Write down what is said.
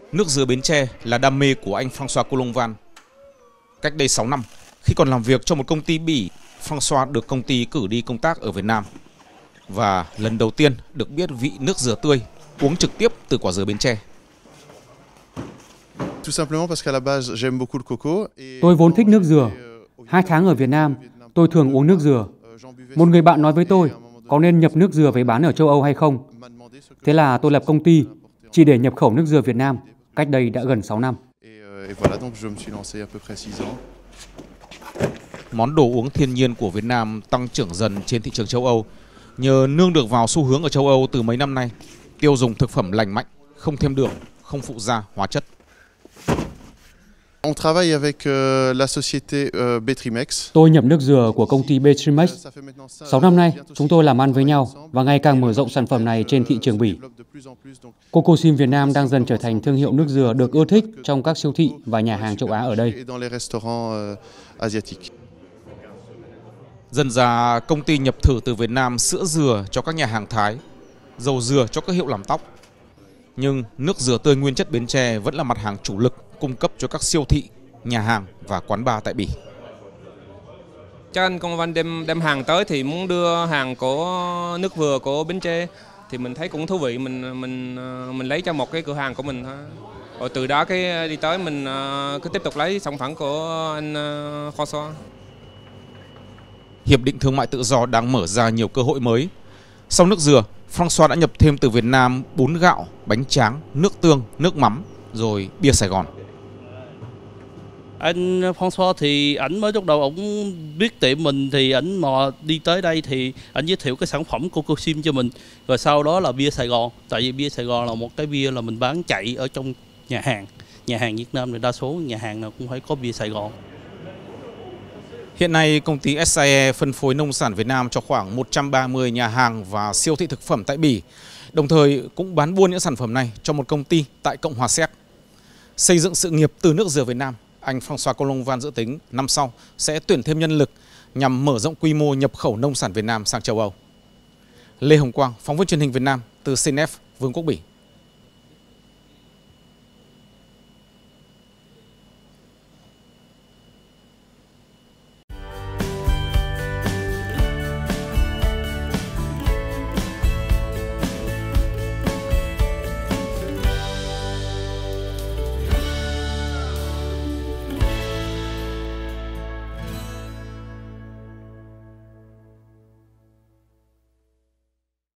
Nước dừa Bến Tre là đam mê của anh François Collomvan. Cách đây 6 năm, khi còn làm việc cho một công ty Bỉ, François được công ty cử đi công tác ở Việt Nam. Và lần đầu tiên được biết vị nước dừa tươi uống trực tiếp từ quả dừa Bến Tre. Tôi vốn thích nước dừa. 2 tháng ở Việt Nam, tôi thường uống nước dừa. Một người bạn nói với tôi, có nên nhập nước dừa về bán ở châu Âu hay không? Thế là tôi lập công ty chỉ để nhập khẩu nước dừa Việt Nam, cách đây đã gần 6 năm. Món đồ uống thiên nhiên của Việt Nam tăng trưởng dần trên thị trường châu Âu nhờ nương được vào xu hướng ở châu Âu từ mấy năm nay, tiêu dùng thực phẩm lành mạnh, không thêm đường, không phụ gia, hóa chất. Tôi nhập nước dừa của công ty Betrimex. 6 năm nay, chúng tôi làm ăn với nhau và ngày càng mở rộng sản phẩm này trên thị trường Bỉ. Cocosim Việt Nam đang dần trở thành thương hiệu nước dừa được ưa thích trong các siêu thị và nhà hàng châu Á ở đây. Dần ra, công ty nhập thử từ Việt Nam sữa dừa cho các nhà hàng Thái, dầu dừa cho các hiệu làm tóc. Nhưng nước dừa tươi nguyên chất Bến Tre vẫn là mặt hàng chủ lực cung cấp cho các siêu thị, nhà hàng và quán bar tại Bỉ. Cho anh Công Văn đem hàng tới thì muốn đưa hàng của nước dừa của Bến Tre thì mình thấy cũng thú vị, mình lấy cho một cái cửa hàng của mình thôi. Rồi từ đó cái đi tới mình cứ tiếp tục lấy sản phẩm của anh François. Hiệp định thương mại tự do đang mở ra nhiều cơ hội mới. Sau nước dừa, François đã nhập thêm từ Việt Nam bún gạo, bánh tráng, nước tương, nước mắm, rồi bia Sài Gòn. Anh François thì ảnh mới lúc đầu ổng biết tiệm mình thì ảnh mò đi tới đây thì ảnh giới thiệu cái sản phẩm Cocosim cho mình. Rồi sau đó là bia Sài Gòn. Tại vì bia Sài Gòn là một cái bia là mình bán chạy ở trong nhà hàng. Nhà hàng Việt Nam thì đa số nhà hàng nào cũng phải có bia Sài Gòn. Hiện nay, công ty SAE phân phối nông sản Việt Nam cho khoảng 130 nhà hàng và siêu thị thực phẩm tại Bỉ, đồng thời cũng bán buôn những sản phẩm này cho một công ty tại Cộng hòa Séc. Xây dựng sự nghiệp từ nước dừa Việt Nam, anh François Collomvan dự tính năm sau sẽ tuyển thêm nhân lực nhằm mở rộng quy mô nhập khẩu nông sản Việt Nam sang châu Âu. Lê Hồng Quang, phóng viên truyền hình Việt Nam từ Geneva, Vương quốc Bỉ.